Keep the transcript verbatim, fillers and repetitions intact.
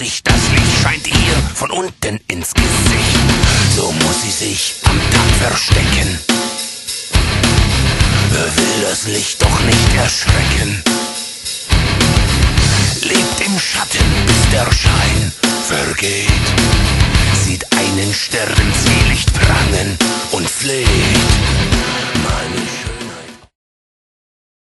Vorsicht, das Licht scheint ihr von unten ins Gesicht. So muss sie sich am Tag verstecken. Will das Licht doch nicht erschrecken. Lebt im Schatten, bis der Schein vergeht. Sieht einen Stern Zwielicht prangen und fleht.